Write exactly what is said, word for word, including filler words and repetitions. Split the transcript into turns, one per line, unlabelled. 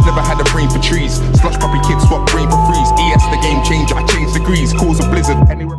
never had a brain for trees. Slush puppy kids swap brain for freeze. E S the game changer, I change degrees. Cause a blizzard. Anyway